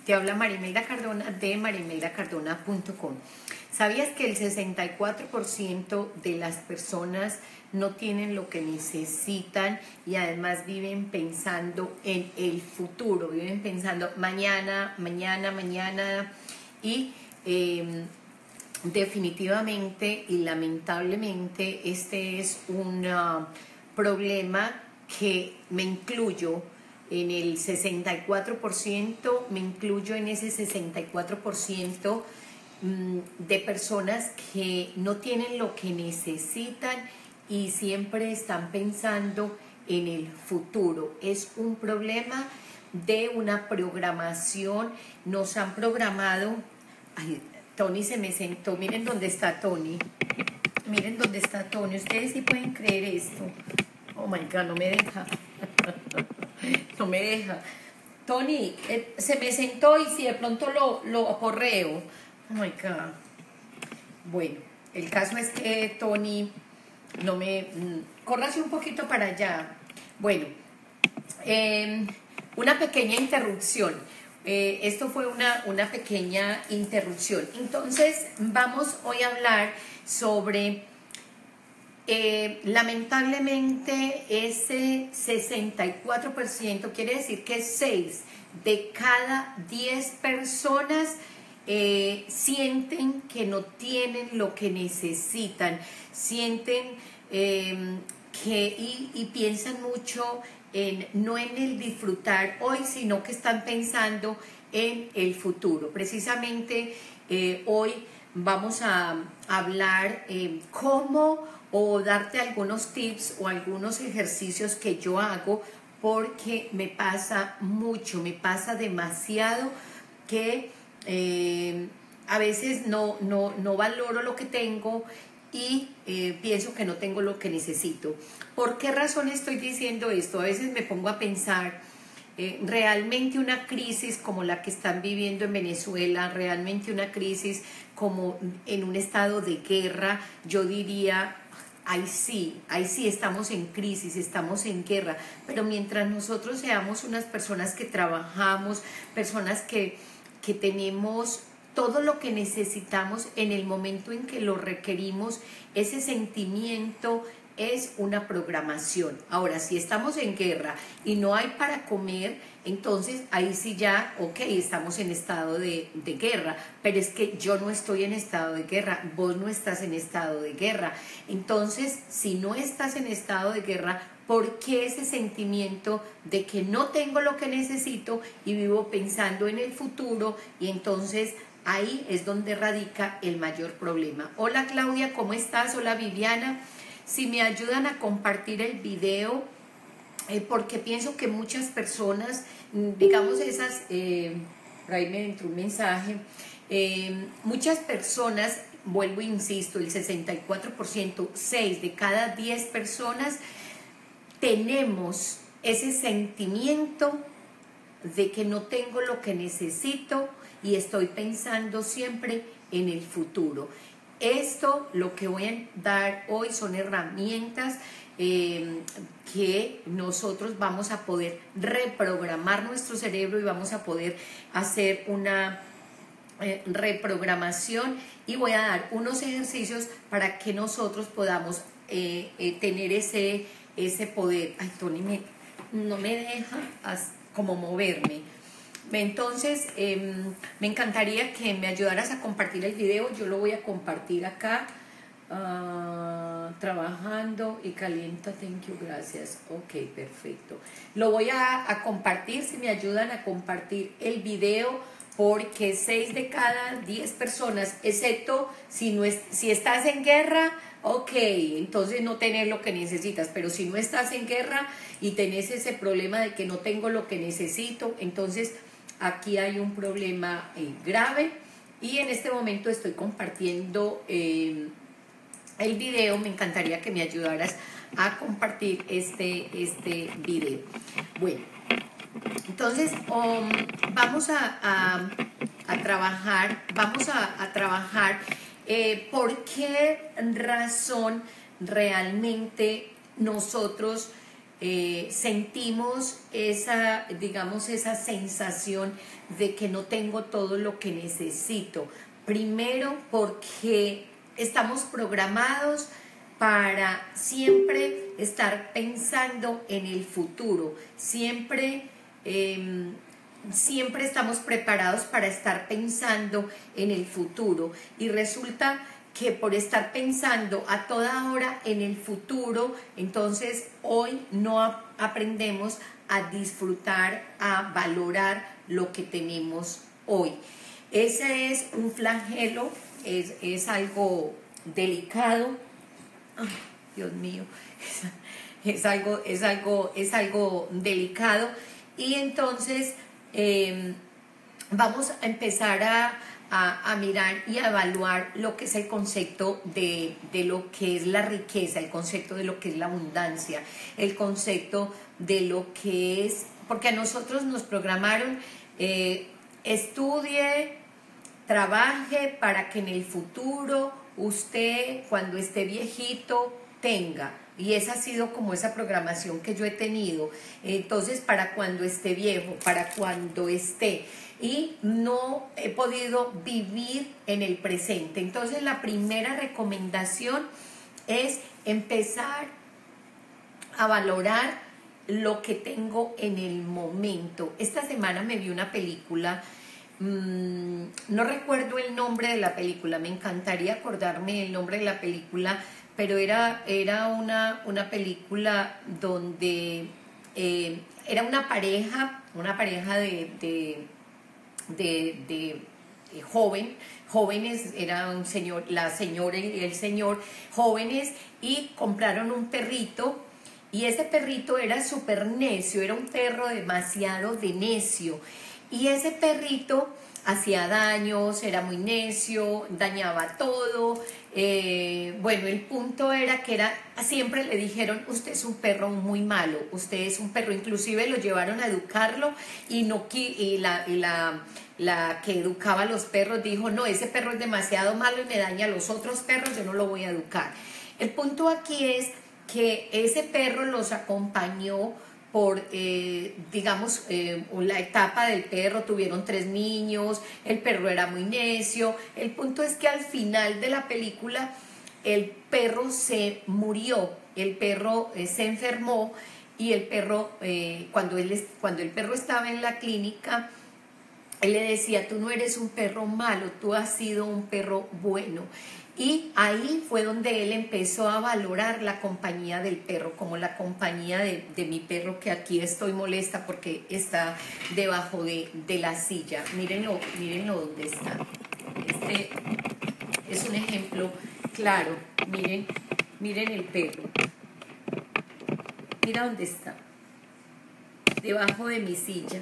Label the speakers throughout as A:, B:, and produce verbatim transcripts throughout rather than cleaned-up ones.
A: Te habla Marimelda Cardona de marimelda cardona punto com. ¿Sabías que el sesenta y cuatro por ciento de las personas no tienen lo que necesitan y además viven pensando en el futuro? Viven pensando mañana, mañana, mañana y eh, definitivamente y lamentablemente este es un uh, problema que me incluyo en el sesenta y cuatro por ciento, me incluyo en ese sesenta y cuatro por ciento de personas que no tienen lo que necesitan y siempre están pensando en el futuro. Es un problema de una programación. Nos han programado. Ay, Tony se me sentó. Miren dónde está Tony. Miren dónde está Tony. Ustedes sí pueden creer esto. Oh my God, no me deja. No me deja. Tony, eh, se me sentó y si de pronto lo, lo aporreo. Oh my God. Bueno, el caso es que Tony no me... Mm, córrase un poquito para allá. Bueno, eh, una pequeña interrupción. Eh, esto fue una, una pequeña interrupción. Entonces, vamos hoy a hablar sobre... Eh, lamentablemente ese sesenta y cuatro por ciento quiere decir que seis de cada diez personas eh, sienten que no tienen lo que necesitan, sienten eh, que y, y piensan mucho en, no en el disfrutar hoy, sino que están pensando en el futuro. Precisamente eh, hoy vamos a hablar eh, cómo o darte algunos tips o algunos ejercicios que yo hago porque me pasa mucho, me pasa demasiado que eh, a veces no, no, no valoro lo que tengo y eh, pienso que no tengo lo que necesito. ¿Por qué razón estoy diciendo esto? A veces me pongo a pensar, eh, realmente una crisis como la que están viviendo en Venezuela, realmente una crisis como en un estado de guerra, yo diría... Ahí sí, ahí sí estamos en crisis, estamos en guerra, pero mientras nosotros seamos unas personas que trabajamos, personas que, que tenemos todo lo que necesitamos en el momento en que lo requerimos, ese sentimiento es una programación. Ahora, si estamos en guerra y no hay para comer, entonces ahí sí ya, ok, estamos en estado de, de guerra, pero es que yo no estoy en estado de guerra, vos no estás en estado de guerra. Entonces, si no estás en estado de guerra, ¿por qué ese sentimiento de que no tengo lo que necesito y vivo pensando en el futuro? Y entonces ahí es donde radica el mayor problema. Hola Claudia, ¿cómo estás? Hola Viviana. Si me ayudan a compartir el video, eh, porque pienso que muchas personas, digamos esas, eh, por ahí me entró un mensaje, eh, muchas personas, vuelvo e insisto, el sesenta y cuatro por ciento, seis de cada diez personas, tenemos ese sentimiento de que no tengo lo que necesito y estoy pensando siempre en el futuro. Esto, lo que voy a dar hoy son herramientas eh, que nosotros vamos a poder reprogramar nuestro cerebro y vamos a poder hacer una eh, reprogramación y voy a dar unos ejercicios para que nosotros podamos eh, eh, tener ese, ese poder. Ay, Tony me, no me deja as, como moverme. Entonces, eh, me encantaría que me ayudaras a compartir el video. Yo lo voy a compartir acá. Uh, trabajando y calienta, thank you, gracias. Ok, perfecto. Lo voy a, a compartir, si me ayudan a compartir el video, porque seis de cada diez personas, excepto si, no es, si estás en guerra, ok, entonces no tenés lo que necesitas, pero si no estás en guerra y tenés ese problema de que no tengo lo que necesito, entonces aquí hay un problema eh, grave y en este momento estoy compartiendo eh, el video. Me encantaría que me ayudaras a compartir este, este video. Bueno, entonces um, vamos a, a, a trabajar, vamos a, a trabajar eh, por qué razón realmente nosotros eh, sentimos esa, digamos, esa sensación de que no tengo todo lo que necesito. Primero porque estamos programados para siempre estar pensando en el futuro, siempre, eh, siempre estamos preparados para estar pensando en el futuro, y resulta que por estar pensando a toda hora en el futuro, entonces hoy no a- aprendemos a disfrutar, a valorar lo que tenemos hoy. Ese es un flagelo, es, es algo delicado. Ay, Dios mío, es, es algo, es algo, es algo delicado, y entonces eh, vamos a empezar a, a, a mirar y a evaluar lo que es el concepto de, de lo que es la riqueza, el concepto de lo que es la abundancia, el concepto de lo que es, porque a nosotros nos programaron, eh, estudie, trabaje para que en el futuro usted, cuando esté viejito, tenga. Y esa ha sido como esa programación que yo he tenido. Entonces, para cuando esté viejo, para cuando esté. Y no he podido vivir en el presente. Entonces, la primera recomendación es empezar a valorar lo que tengo en el momento. Esta semana me vi una película. Mm, no recuerdo el nombre de la película, me encantaría acordarme el nombre de la película, pero era, era una, una película donde eh, era una pareja, una pareja de, de, de, de, de joven, jóvenes, era un señor, la señora y el señor, jóvenes, y compraron un perrito. Y ese perrito era súper necio, era un perro demasiado de necio. Y ese perrito hacía daños, era muy necio, dañaba todo. Eh, bueno, el punto era que era, siempre le dijeron, usted es un perro muy malo, usted es un perro, inclusive lo llevaron a educarlo, y, no, y, la, y la, la que educaba a los perros dijo, no, ese perro es demasiado malo y me daña a los otros perros, yo no lo voy a educar. El punto aquí es que ese perro los acompañó por, eh, digamos, eh, la etapa del perro, tuvieron tres niños, el perro era muy necio. El punto es que al final de la película el perro se murió, el perro eh, se enfermó, y el perro, eh, cuando, él, cuando el perro estaba en la clínica, él le decía, tú no eres un perro malo, tú has sido un perro bueno. Y ahí fue donde él empezó a valorar la compañía del perro, como la compañía de, de mi perro, que aquí estoy molesta porque está debajo de, de la silla. Mírenlo, mírenlo dónde está. Este es un ejemplo claro. Miren, miren el perro. Mira dónde está. Debajo de mi silla.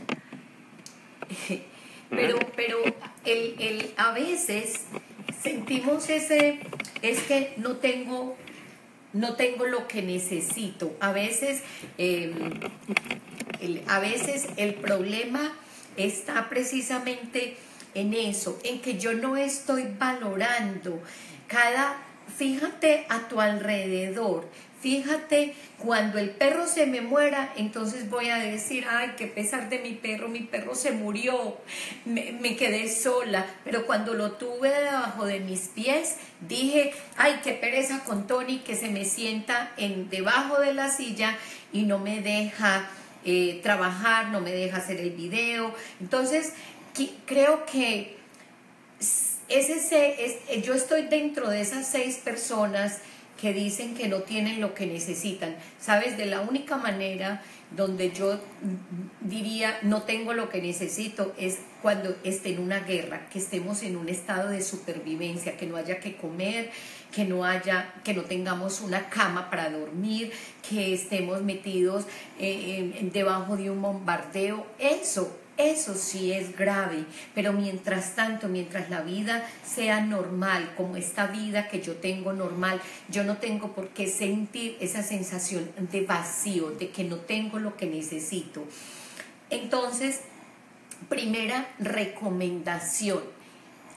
A: Pero, pero el, el, a veces sentimos ese, es que no tengo, no tengo lo que necesito. A veces, eh, el, a veces el problema está precisamente en eso, en que yo no estoy valorando cada, fíjate a tu alrededor. Fíjate, cuando el perro se me muera, entonces voy a decir, ay, qué pesar de mi perro, mi perro se murió, me, me quedé sola. Pero cuando lo tuve debajo de mis pies, dije, ay, qué pereza con Tony, que se me sienta en, debajo de la silla y no me deja eh, trabajar, no me deja hacer el video. Entonces, creo que es ese, es, yo estoy dentro de esas seis personas que dicen que no tienen lo que necesitan. ¿Sabes? De la única manera donde yo diría no tengo lo que necesito es cuando esté en una guerra, que estemos en un estado de supervivencia, que no haya que comer, que no haya, que no tengamos una cama para dormir, que estemos metidos eh, en, debajo de un bombardeo. Eso Eso sí es grave, pero mientras tanto, mientras la vida sea normal, como esta vida que yo tengo normal, yo no tengo por qué sentir esa sensación de vacío, de que no tengo lo que necesito. Entonces, primera recomendación,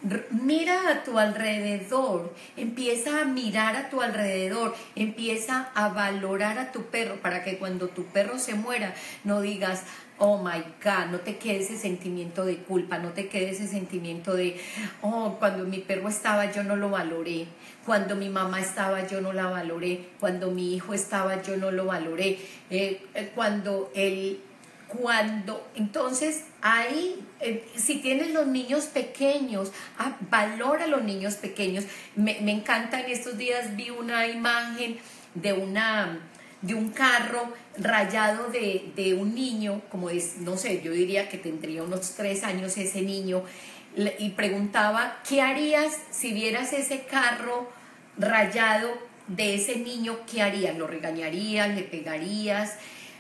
A: Mira a tu alrededor, empieza a mirar a tu alrededor, empieza a valorar a tu perro para que cuando tu perro se muera no digas, oh my God, no te quede ese sentimiento de culpa, no te quede ese sentimiento de, oh, cuando mi perro estaba yo no lo valoré, cuando mi mamá estaba yo no la valoré, cuando mi hijo estaba yo no lo valoré, eh, cuando él... Cuando, entonces, ahí, eh, si tienes los niños pequeños, ah, valora a los niños pequeños. Me, me encanta, en estos días vi una imagen de, una, de un carro rayado de, de un niño, como es, no sé, yo diría que tendría unos tres años ese niño, y preguntaba, ¿qué harías si vieras ese carro rayado de ese niño? ¿Qué harías? ¿Lo regañarías? ¿Le pegarías?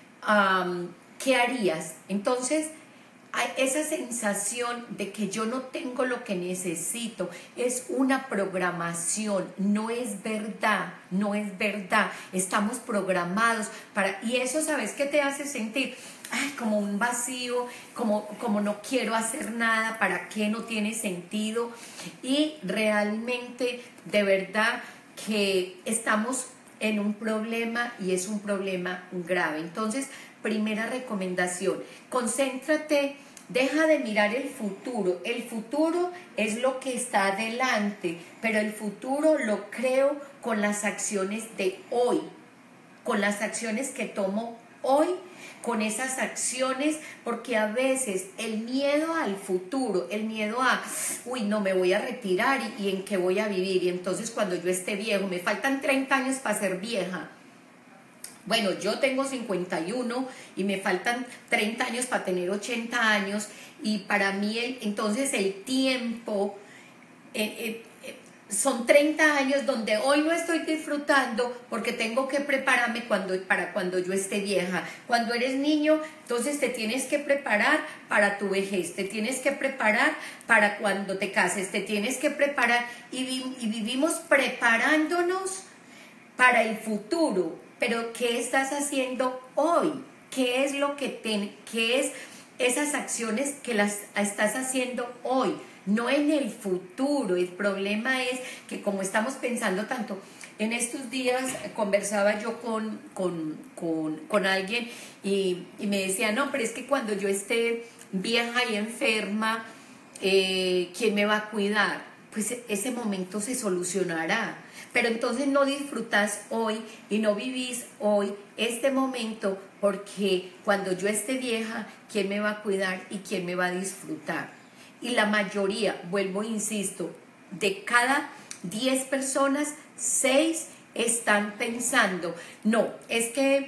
A: Um, ¿Qué harías? Entonces, hay esa sensación de que yo no tengo lo que necesito es una programación, no es verdad, no es verdad. Estamos programados para, y eso, ¿sabes qué te hace sentir? Ay, como un vacío, como, como no quiero hacer nada, ¿para qué? No tiene sentido. Y realmente, de verdad, que estamos en un problema y es un problema grave. Entonces, primera recomendación, concéntrate, deja de mirar el futuro. El futuro es lo que está adelante, pero el futuro lo creo con las acciones de hoy, con las acciones que tomo hoy, con esas acciones, porque a veces el miedo al futuro, el miedo a, uy, no, me voy a retirar y, y en qué voy a vivir, y entonces cuando yo esté viejo, me faltan treinta años para ser vieja. Bueno, yo tengo cincuenta y uno y me faltan treinta años para tener ochenta años, y para mí el, entonces el tiempo eh, eh, son treinta años donde hoy no estoy disfrutando porque tengo que prepararme cuando, para cuando yo esté vieja. Cuando eres niño, entonces te tienes que preparar para tu vejez, te tienes que preparar para cuando te cases, te tienes que preparar y, vi, y vivimos preparándonos para el futuro. Pero ¿qué estás haciendo hoy? ¿Qué es lo que te, qué es esas acciones que las estás haciendo hoy? No en el futuro. El problema es que como estamos pensando tanto, en estos días conversaba yo con, con, con, con alguien y, y me decía, no, pero es que cuando yo esté vieja y enferma, eh, ¿quién me va a cuidar? Pues ese momento se solucionará. Pero entonces no disfrutas hoy y no vivís hoy este momento, porque cuando yo esté vieja, ¿quién me va a cuidar y quién me va a disfrutar? Y la mayoría, vuelvo e insisto, de cada diez personas, seis están pensando, no, es que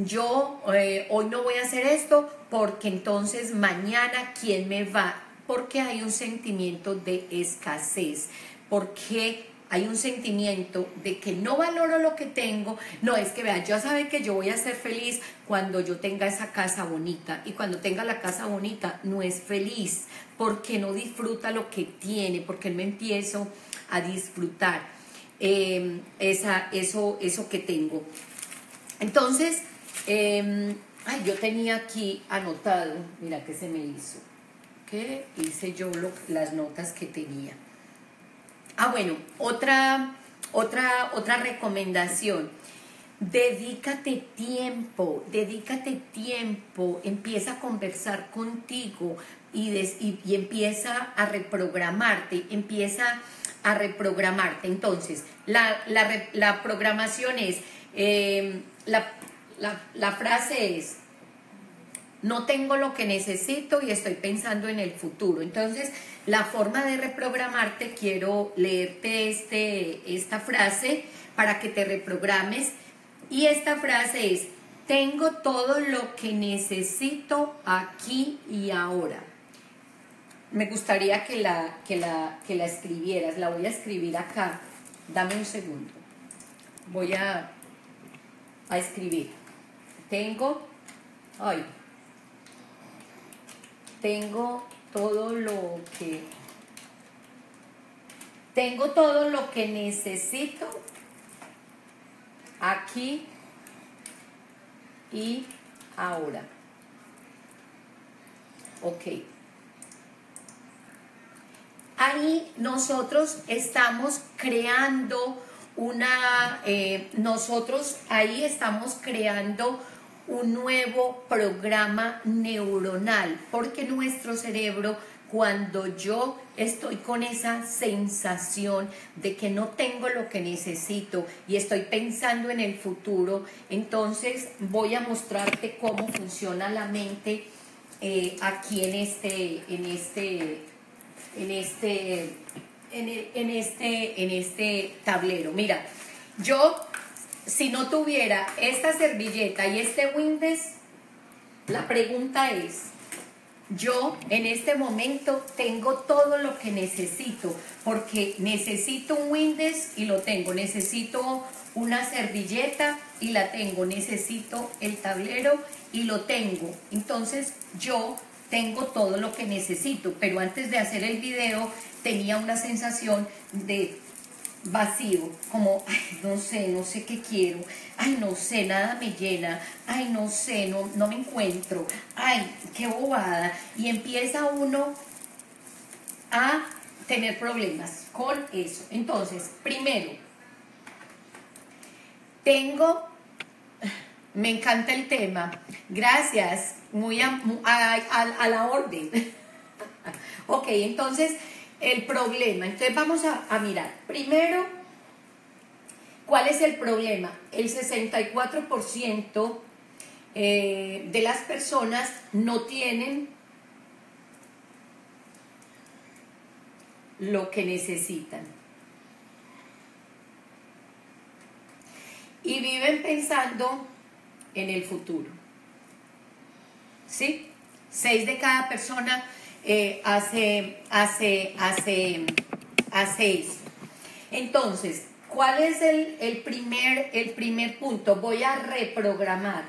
A: yo eh, hoy no voy a hacer esto porque entonces mañana ¿quién me va? Porque hay un sentimiento de escasez, porque hay un sentimiento de que no valoro lo que tengo. No, es que vean, yo sabe que yo voy a ser feliz cuando yo tenga esa casa bonita, y cuando tenga la casa bonita no es feliz porque no disfruta lo que tiene, porque no empiezo a disfrutar eh, esa, eso, eso que tengo. Entonces, eh, ay, yo tenía aquí anotado, mira qué se me hizo, que hice yo lo, las notas que tenía. Ah, bueno, otra, otra, otra recomendación. Dedícate tiempo, dedícate tiempo, empieza a conversar contigo y, des, y, y empieza a reprogramarte, empieza a reprogramarte. Entonces, la, la, la programación es, eh, la, la, la frase es, no tengo lo que necesito y estoy pensando en el futuro. Entonces, la forma de reprogramarte, quiero leerte este, esta frase para que te reprogrames. Y esta frase es, tengo todo lo que necesito aquí y ahora. Me gustaría que la, que la, que la escribieras. La voy a escribir acá. Dame un segundo. Voy a, a escribir. Tengo... Ay... Tengo todo lo que tengo todo lo que necesito aquí y ahora. Ok. ahí nosotros estamos creando una, eh, nosotros ahí estamos creando un nuevo programa neuronal, porque nuestro cerebro, cuando yo estoy con esa sensación de que no tengo lo que necesito y estoy pensando en el futuro, entonces voy a mostrarte cómo funciona la mente eh, aquí en este, en este, en este, en, el, en este, en este tablero. Mira, yo si no tuviera esta servilleta y este Windex, la pregunta es, yo en este momento tengo todo lo que necesito, porque necesito un Windex y lo tengo, necesito una servilleta y la tengo, necesito el tablero y lo tengo. Entonces yo tengo todo lo que necesito, pero antes de hacer el video tenía una sensación de vacío, como, ay, no sé, no sé qué quiero, ay, no sé, nada me llena, ay, no sé, no, no me encuentro, ay, qué bobada, y empieza uno a tener problemas con eso. Entonces, primero, tengo, me encanta el tema, gracias, muy a, a, a, a la orden. Ok, entonces, el problema, entonces vamos a, a mirar, primero, ¿cuál es el problema? El sesenta y cuatro por ciento eh, de las personas no tienen lo que necesitan y viven pensando en el futuro, ¿sí? Seis de cada persona eh, hace, hace, hace, hace eso. Entonces, ¿cuál es el, el, primer, el primer punto? Voy a reprogramar.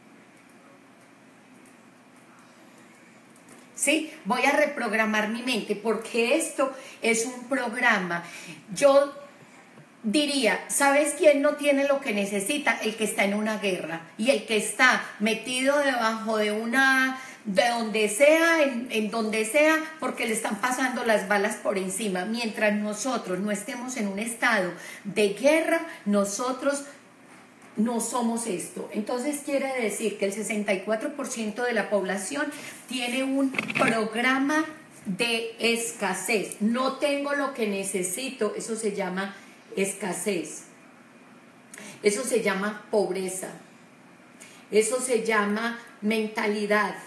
A: ¿Sí? Voy a reprogramar mi mente, porque esto es un programa. Yo diría, ¿sabes quién no tiene lo que necesita? El que está en una guerra y el que está metido debajo de una, de donde sea, en, en donde sea, porque le están pasando las balas por encima. Mientras nosotros no estemos en un estado de guerra, nosotros no somos esto. Entonces quiere decir que el sesenta y cuatro por ciento de la población tiene un programa de escasez. No tengo lo que necesito, eso se llama escasez, eso se llama pobreza, eso se llama mentalidad.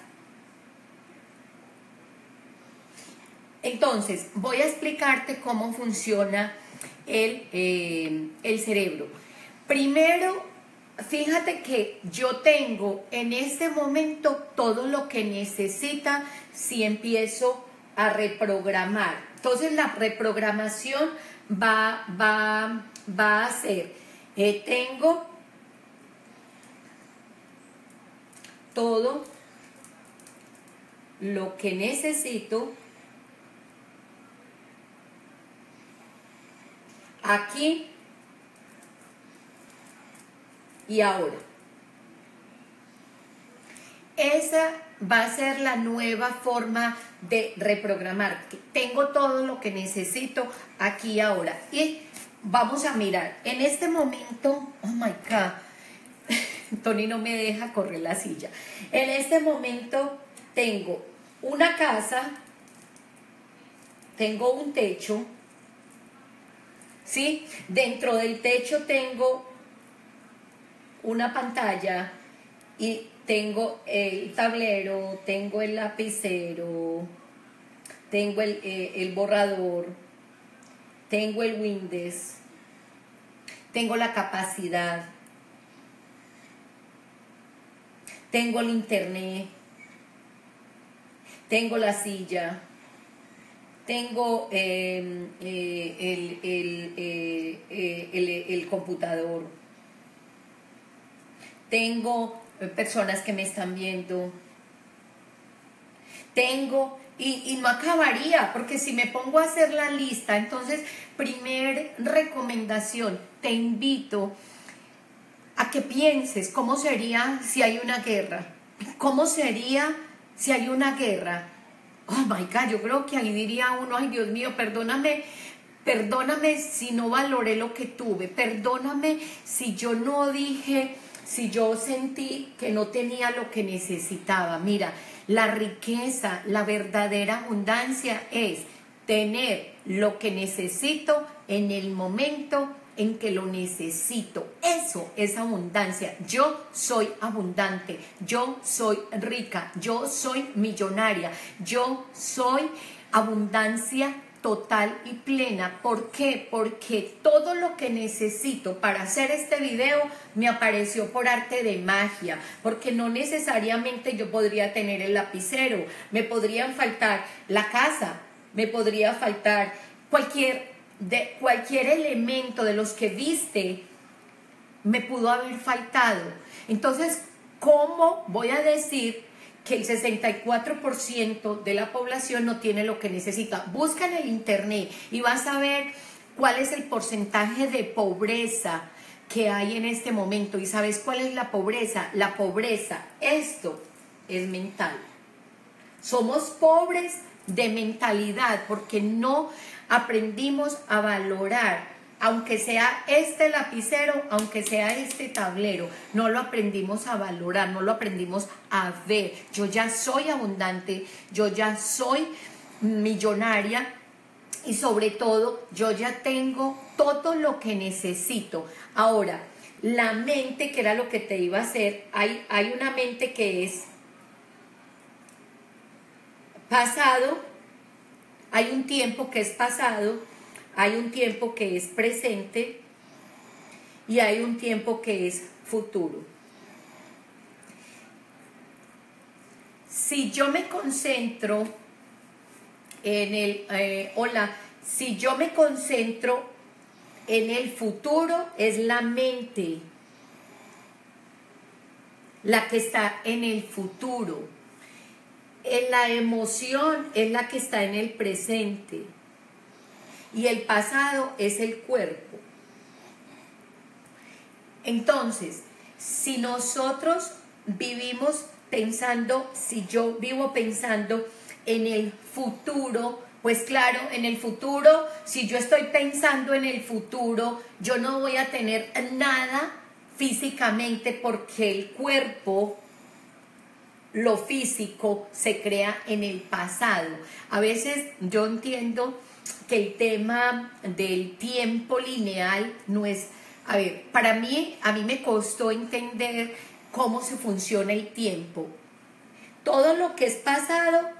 A: Entonces voy a explicarte cómo funciona el, eh, el cerebro. Primero, fíjate que yo tengo en este momento todo lo que necesita si empiezo a reprogramar. Entonces la reprogramación va, va, va a ser, eh, tengo todo lo que necesito aquí y ahora. Esa va a ser la nueva forma de reprogramar. Tengo todo lo que necesito aquí y ahora. Y vamos a mirar. En este momento, oh my God, Tony no me deja correr la silla. En este momento tengo una casa, tengo un techo, ¿sí? Dentro del techo tengo una pantalla y tengo el tablero, tengo el lapicero, tengo el, eh, el borrador, tengo el Windex, tengo la capacidad, tengo el internet, tengo la silla, tengo eh, eh, el, el, eh, eh, el, el computador, tengo personas que me están viendo, tengo, y, y no acabaría, porque si me pongo a hacer la lista, entonces, primer recomendación, te invito a que pienses cómo sería si hay una guerra, cómo sería si hay una guerra. oh my God, yo creo que ahí diría uno, ay Dios mío, perdóname, perdóname si no valoré lo que tuve, perdóname si yo no dije, si yo sentí que no tenía lo que necesitaba. Mira, la riqueza, la verdadera abundancia es tener lo que necesito en el momento en que lo necesito. Eso es abundancia. Yo soy abundante, yo soy rica, yo soy millonaria, yo soy abundancia total y plena. ¿Por qué? Porque todo lo que necesito para hacer este video me apareció por arte de magia, porque no necesariamente yo podría tener el lapicero, me podrían faltar la casa, me podría faltar cualquier de cualquier elemento de los que viste, me pudo haber faltado. Entonces, ¿cómo voy a decir que el sesenta y cuatro por ciento de la población no tiene lo que necesita? Busca en el internet y vas a ver cuál es el porcentaje de pobreza que hay en este momento. ¿Y sabes cuál es la pobreza? La pobreza, esto es mental. Somos pobres de mentalidad porque no aprendimos a valorar, aunque sea este lapicero, aunque sea este tablero, no lo aprendimos a valorar, no lo aprendimos a ver. Yo ya soy abundante, yo ya soy millonaria y sobre todo yo ya tengo todo lo que necesito. Ahora, la mente, que era lo que te iba a hacer, hay, hay una mente que es pasado, hay un tiempo que es pasado, hay un tiempo que es presente y hay un tiempo que es futuro. Si yo me concentro en el, eh, hola, si yo me concentro en el futuro, es la mente la que está en el futuro. En la emoción es la que está en el presente y el pasado es el cuerpo. Entonces, si nosotros vivimos pensando, si yo vivo pensando en el futuro, pues claro, en el futuro, si yo estoy pensando en el futuro, yo no voy a tener nada físicamente porque el cuerpo, lo físico, se crea en el pasado. A veces yo entiendo que el tema del tiempo lineal no es, a ver, para mí, a mí me costó entender cómo se funciona el tiempo. Todo lo que es pasado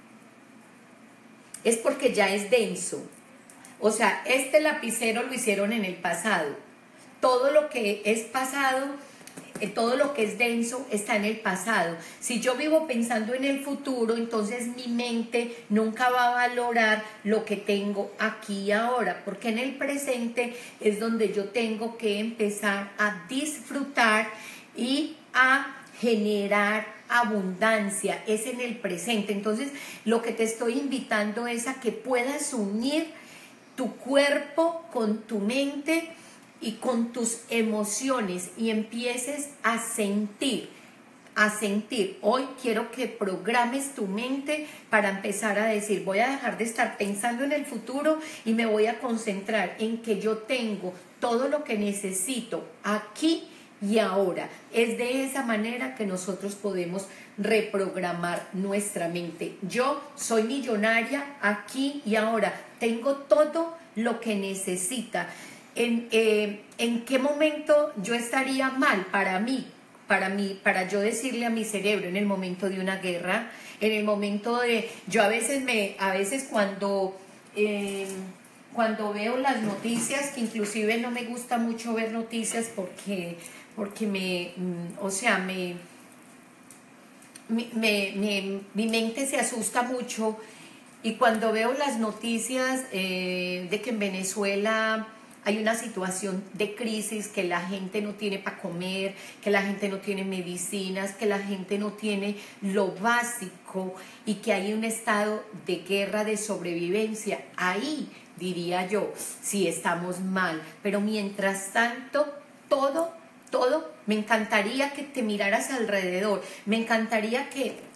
A: es porque ya es denso. O sea, este lapicero lo hicieron en el pasado. Todo lo que es pasado, todo lo que es denso está en el pasado. Si yo vivo pensando en el futuro, entonces mi mente nunca va a valorar lo que tengo aquí y ahora, porque en el presente es donde yo tengo que empezar a disfrutar y a generar abundancia. Es en el presente. Entonces, lo que te estoy invitando es a que puedas unir tu cuerpo con tu mente y con tus emociones y empieces a sentir, a sentir. Hoy quiero que programes tu mente para empezar a decir, voy a dejar de estar pensando en el futuro y me voy a concentrar en que yo tengo todo lo que necesito aquí y ahora. Es de esa manera que nosotros podemos reprogramar nuestra mente. Yo soy millonaria aquí y ahora. Tengo todo lo que necesita. En, eh, ¿En qué momento yo estaría mal para mí? Para mí, para yo decirle a mi cerebro en el momento de una guerra, en el momento de, yo a veces me, a veces cuando, eh, cuando veo las noticias, que inclusive no me gusta mucho ver noticias porque, porque me, o sea, me, me, me, mi mente se asusta mucho y cuando veo las noticias eh, de que en Venezuela hay una situación de crisis, que la gente no tiene para comer, que la gente no tiene medicinas, que la gente no tiene lo básico y que hay un estado de guerra, de sobrevivencia. Ahí diría yo, sí estamos mal, pero mientras tanto, todo, todo, me encantaría que te miraras alrededor, me encantaría que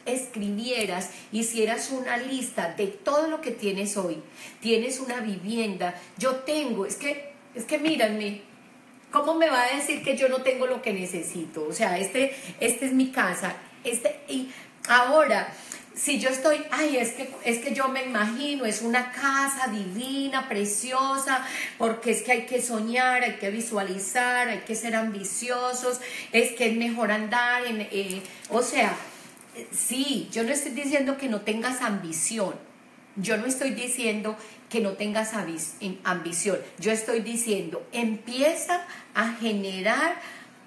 A: escribieras, hicieras una lista de todo lo que tienes hoy. Tienes una vivienda, yo tengo, es que, es que mírenme, ¿cómo me va a decir que yo no tengo lo que necesito? O sea, este, este es mi casa, este, y ahora, si yo estoy, ay, es que, es que yo me imagino, es una casa divina, preciosa, porque es que hay que soñar, hay que visualizar, hay que ser ambiciosos, es que es mejor andar en, eh, o sea, sí, yo no estoy diciendo que no tengas ambición, yo no estoy diciendo que no tengas ambición, yo estoy diciendo, empieza a generar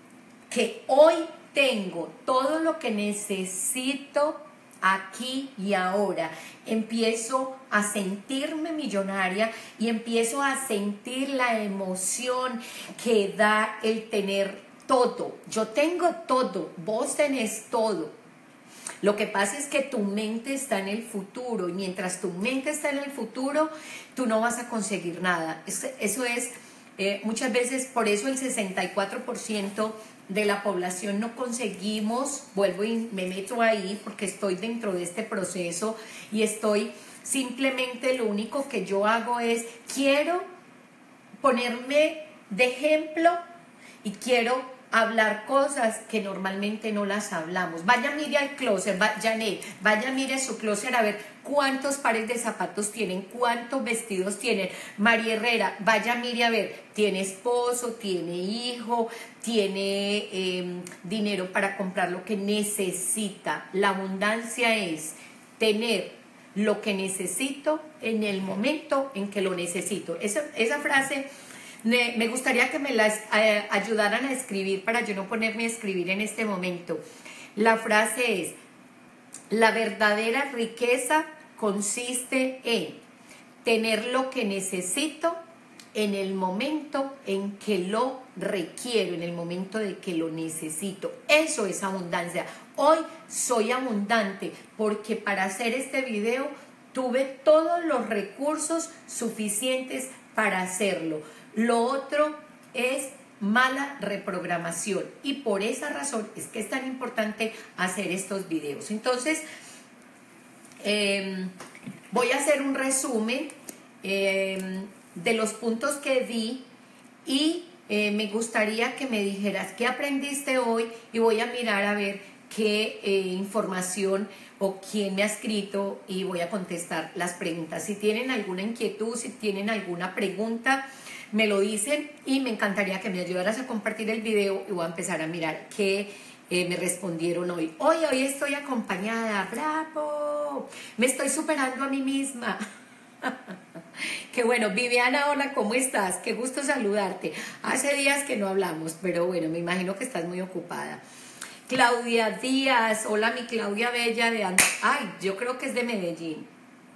A: que hoy tengo todo lo que necesito aquí y ahora. Empiezo a sentirme millonaria y empiezo a sentir la emoción que da el tener todo. Yo tengo todo, vos tenés todo. Lo que pasa es que tu mente está en el futuro y mientras tu mente está en el futuro, tú no vas a conseguir nada. Eso es, eh, muchas veces, por eso el sesenta y cuatro por ciento de la población no conseguimos, vuelvo y me meto ahí porque estoy dentro de este proceso y estoy, simplemente lo único que yo hago es, quiero ponerme de ejemplo y quiero hablar cosas que normalmente no las hablamos. Vaya, mire al closet, va, Janet, vaya, mire su closet a ver cuántos pares de zapatos tienen, cuántos vestidos tienen. María Herrera, vaya, mire a ver, tiene esposo, tiene hijo, tiene eh, dinero para comprar lo que necesita. La abundancia es tener lo que necesito en el momento en que lo necesito. Esa, esa frase me gustaría que me la eh, ayudaran a escribir para yo no ponerme a escribir en este momento. La frase es, la verdadera riqueza consiste en tener lo que necesito en el momento en que lo requiero, en el momento de que lo necesito. Eso es abundancia. Hoy soy abundante porque para hacer este video tuve todos los recursos suficientes para hacerlo. Lo otro es mala reprogramación y por esa razón es que es tan importante hacer estos videos. Entonces, eh, voy a hacer un resumen eh, de los puntos que di y eh, me gustaría que me dijeras qué aprendiste hoy y voy a mirar a ver qué eh, información o quién me ha escrito y voy a contestar las preguntas. Si tienen alguna inquietud, si tienen alguna pregunta, me lo dicen y me encantaría que me ayudaras a compartir el video y voy a empezar a mirar qué eh, me respondieron hoy. Hoy, hoy estoy acompañada, ¡bravo! Me estoy superando a mí misma. Qué bueno, Viviana, hola, ¿cómo estás? Qué gusto saludarte. Hace días que no hablamos, pero bueno, me imagino que estás muy ocupada. Claudia Díaz, hola mi Claudia Bella de... Ay, yo creo que es de Medellín.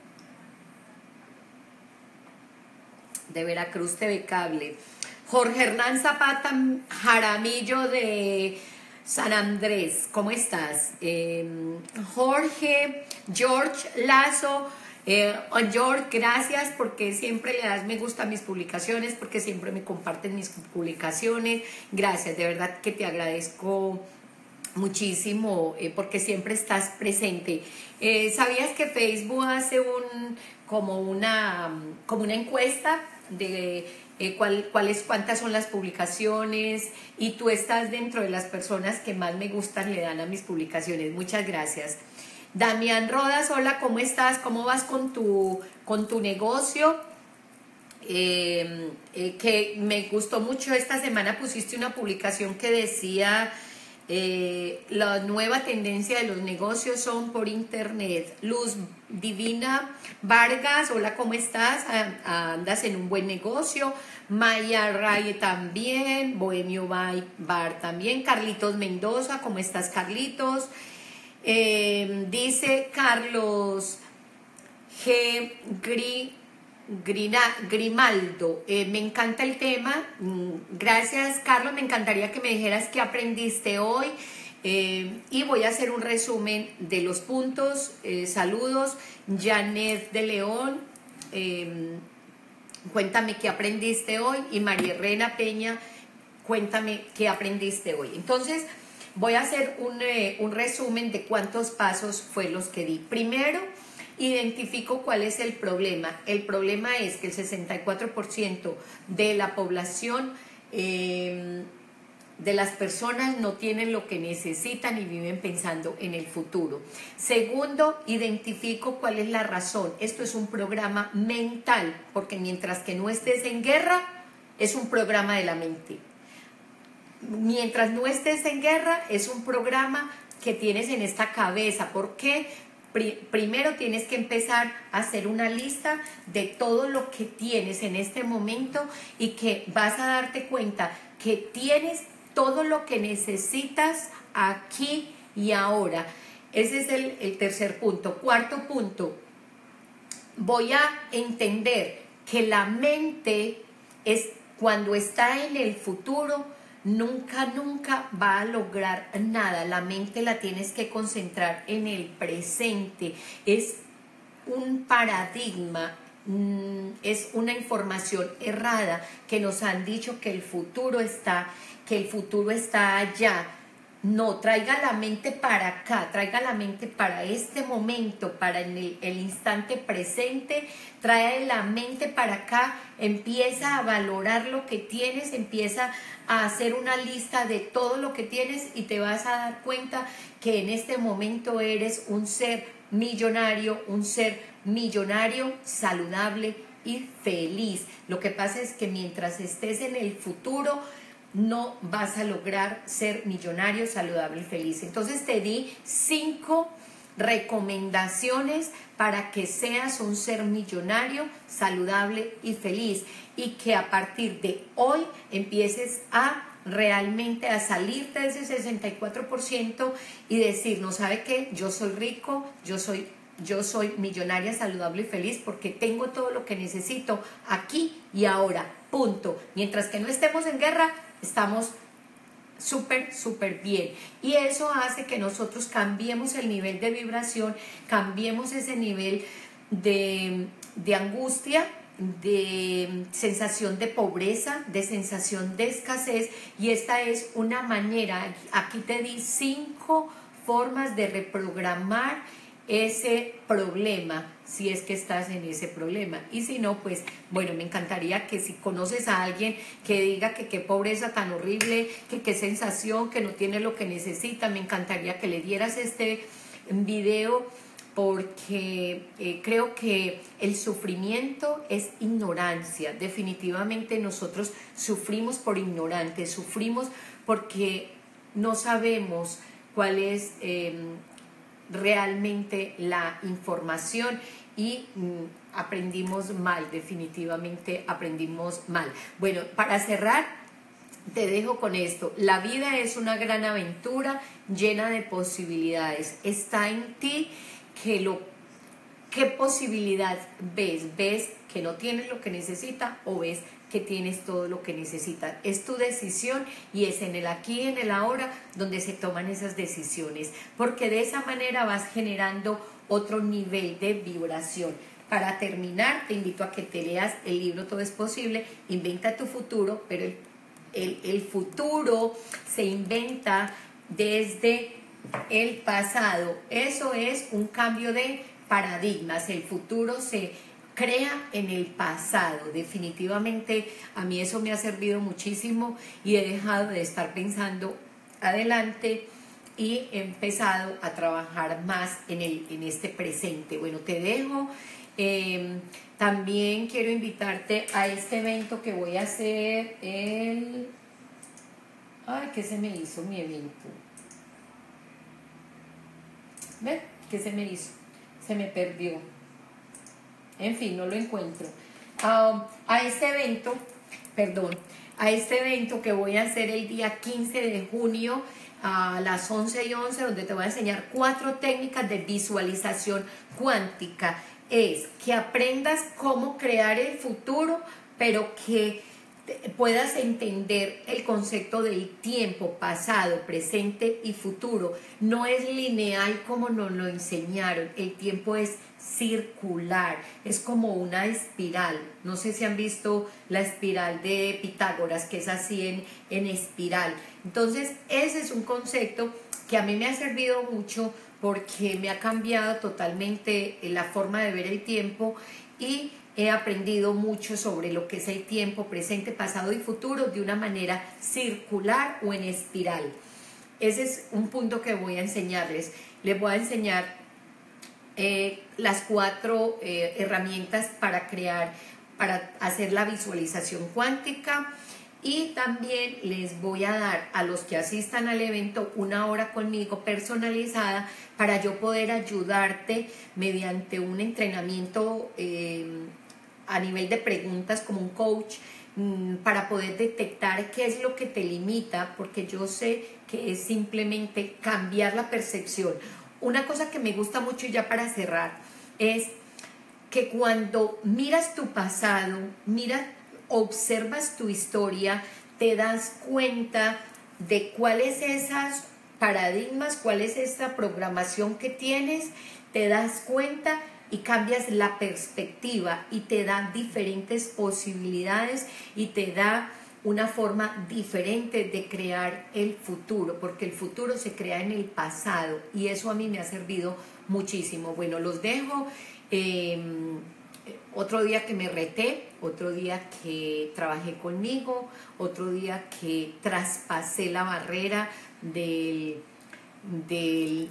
A: De Veracruz T V Cable. Jorge Hernán Zapata Jaramillo de San Andrés, ¿cómo estás? Eh, Jorge, George Lazo, eh, George, gracias porque siempre le das me gusta a mis publicaciones, porque siempre me comparten mis publicaciones. Gracias, de verdad que te agradezco muchísimo eh, porque siempre estás presente. Eh, ¿Sabías que Facebook hace un como una, como una encuesta de eh, cuál, cuáles, cuántas son las publicaciones y tú estás dentro de las personas que más me gustan, le dan a mis publicaciones? Muchas gracias. Damián Rodas, hola, ¿cómo estás? ¿Cómo vas con tu, con tu negocio? Eh, eh, que me gustó mucho, esta semana pusiste una publicación que decía eh, la nueva tendencia de los negocios son por internet. Luz Divina Vargas, hola, ¿cómo estás? ¿Andas en un buen negocio? Maya Ray también, Bohemio Bar también. Carlitos Mendoza, ¿cómo estás, Carlitos? Eh, dice Carlos G. Gri, Grina, Grimaldo, eh, me encanta el tema. Gracias, Carlos, me encantaría que me dijeras qué aprendiste hoy. Eh, y voy a hacer un resumen de los puntos. Eh, saludos, Janet de León, eh, cuéntame qué aprendiste hoy. Y María Herrera Peña, cuéntame qué aprendiste hoy. Entonces, voy a hacer un, eh, un resumen de cuántos pasos fue los que di. Primero, identifico cuál es el problema. El problema es que el sesenta y cuatro por ciento de la población, eh, de las personas, no tienen lo que necesitan y viven pensando en el futuro. Segundo, identifico cuál es la razón. Esto es un programa mental, porque mientras que no estés en guerra, es un programa de la mente. Mientras no estés en guerra, es un programa que tienes en esta cabeza. ¿Por qué? Primero tienes que empezar a hacer una lista de todo lo que tienes en este momento y que vas a darte cuenta que tienes todo lo que necesitas aquí y ahora. Ese es el, el tercer punto. Cuarto punto, voy a entender que la mente es, cuando está en el futuro, nunca, nunca va a lograr nada. La mente la tienes que concentrar en el presente. Es un paradigma, es una información errada que nos han dicho que el futuro está, que el futuro está allá. No, traiga la mente para acá, traiga la mente para este momento, para el, el instante presente, trae la mente para acá, empieza a valorar lo que tienes, empieza a hacer una lista de todo lo que tienes y te vas a dar cuenta que en este momento eres un ser millonario, un ser millonario, saludable y feliz. Lo que pasa es que mientras estés en el futuro, no vas a lograr ser millonario, saludable y feliz. Entonces te di cinco recomendaciones para que seas un ser millonario, saludable y feliz, y que a partir de hoy empieces a realmente a salirte de ese sesenta y cuatro por ciento y decir, no sabe qué, yo soy rico, yo soy Yo soy millonaria, saludable y feliz porque tengo todo lo que necesito aquí y ahora, punto. Mientras que no estemos en guerra, estamos súper, súper bien. Y eso hace que nosotros cambiemos el nivel de vibración, cambiemos ese nivel de, de angustia, de sensación de pobreza, de sensación de escasez. Y esta es una manera, aquí te di cinco formas de reprogramar ese problema, si es que estás en ese problema. Y si no, pues bueno, me encantaría que si conoces a alguien que diga que qué pobreza tan horrible, que qué sensación, que no tiene lo que necesita, me encantaría que le dieras este video, porque eh, creo que el sufrimiento es ignorancia. Definitivamente nosotros sufrimos por ignorantes, sufrimos porque no sabemos cuál es eh, realmente la información y mm, aprendimos mal, definitivamente aprendimos mal. Bueno, para cerrar, te dejo con esto. La vida es una gran aventura llena de posibilidades. Está en ti que lo, qué posibilidad ves. ¿Ves que no tienes lo que necesitas o ves que tienes todo lo que necesitas? Es tu decisión y es en el aquí y en el ahora donde se toman esas decisiones, porque de esa manera vas generando otro nivel de vibración. Para terminar, te invito a que te leas el libro Todo es Posible, Inventa tu Futuro, pero el, el, el futuro se inventa desde el pasado. Eso es un cambio de paradigmas. El futuro se crea en el pasado. Definitivamente a mí eso me ha servido muchísimo y he dejado de estar pensando adelante y he empezado a trabajar más en, el, en este presente. Bueno, te dejo. Eh, también quiero invitarte a este evento que voy a hacer el... Ay, ¿qué se me hizo mi evento? ¿Ven? ¿Qué se me hizo? Se me perdió. En fin, no lo encuentro. Um, a este evento, perdón, a este evento que voy a hacer el día quince de junio a las once y once, donde te voy a enseñar cuatro técnicas de visualización cuántica. Es que aprendas cómo crear el futuro, pero que puedas entender el concepto del tiempo, pasado, presente y futuro. No es lineal como nos lo enseñaron. El tiempo es circular, es como una espiral. No sé si han visto la espiral de Pitágoras, que es así en, en espiral. Entonces, ese es un concepto que a mí me ha servido mucho porque me ha cambiado totalmente la forma de ver el tiempo y he aprendido mucho sobre lo que es el tiempo presente, pasado y futuro de una manera circular o en espiral. Ese es un punto que voy a enseñarles. Les voy a enseñar eh, las cuatro eh, herramientas para crear, para hacer la visualización cuántica. Y también les voy a dar a los que asistan al evento una hora conmigo personalizada para yo poder ayudarte mediante un entrenamiento eh, a nivel de preguntas como un coach, mmm, para poder detectar qué es lo que te limita, porque yo sé que es simplemente cambiar la percepción. Una cosa que me gusta mucho, y ya para cerrar, es que cuando miras tu pasado, miras observas tu historia, te das cuenta de cuáles esas paradigmas, cuál es esa programación que tienes, te das cuenta y cambias la perspectiva y te da diferentes posibilidades y te da una forma diferente de crear el futuro, porque el futuro se crea en el pasado y eso a mí me ha servido muchísimo. Bueno, los dejo. Eh, Otro día que me reté, otro día que trabajé conmigo, otro día que traspasé la barrera del, del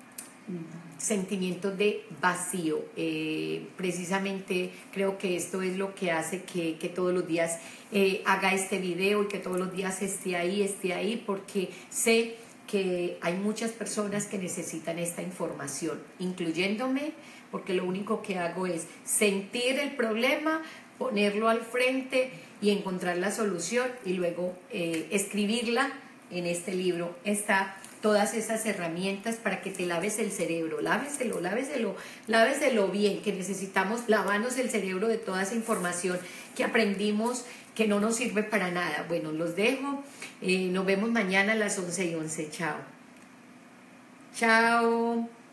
A: sentimiento de vacío. Eh, precisamente creo que esto es lo que hace que, que todos los días eh, haga este video y que todos los días esté ahí, esté ahí, porque sé que hay muchas personas que necesitan esta información, incluyéndome, porque lo único que hago es sentir el problema, ponerlo al frente y encontrar la solución y luego eh, escribirla en este libro. Está todas esas herramientas para que te laves el cerebro, láveselo, láveselo, láveselo bien, que necesitamos lavarnos el cerebro de toda esa información que aprendimos que no nos sirve para nada. Bueno, los dejo, eh, nos vemos mañana a las once y once. Chao. Chao.